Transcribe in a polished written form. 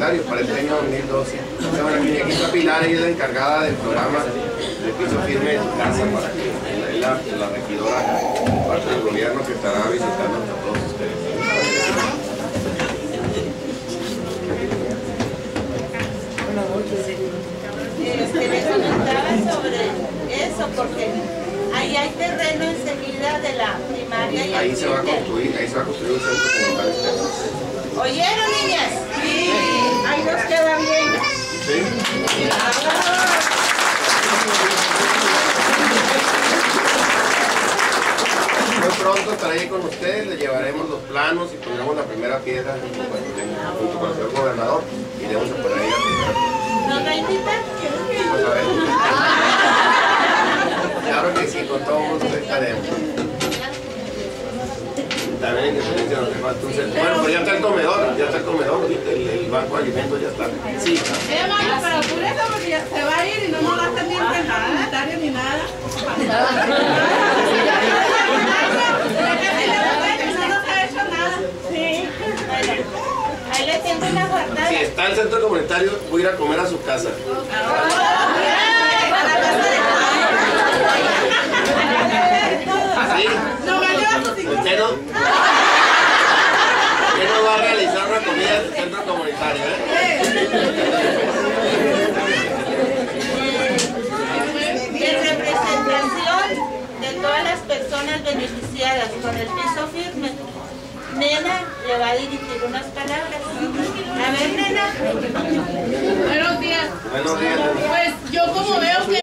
comunitario para este año 2012. Bueno, aquí está Pilar, ella es la encargada del programa de piso firme de tu casa, para que es la regidora, parte del gobierno que estará visitando a todos ustedes. Me comentaba sobre eso, porque ahí hay terreno enseguida de la primaria. Y ahí se va a construir un centro comunitario. ¿Oyeron, niñas? Sí. Ahí nos queda bien. Sí. Muy pronto estaré ahí con ustedes, le llevaremos los planos y pondremos la primera piedra junto con el señor gobernador y debemos poner ahí la primera piedra. ¿Nos la invitan? Vamos a ver. Claro que sí, con todo gusto estaremos. También en Independencia nos falta un centro. Bueno, pues ya está el comedor, el banco de alimentos ya está. Sí. Pero apúrese porque ya se va a ir y no nos va a estar ni en centro comunitario ni nada. Ahí le tengo una guardada. Si está el centro comunitario, voy a ir a comer a su casa. ¿Sí? ¿Usted no? ¿Usted no va a realizar una comida en el centro comunitario, En representación de todas las personas beneficiadas con el piso firme, Nena le va a dirigir unas palabras. A ver, Nena. Buenos días. Buenos días. Pues yo como veo que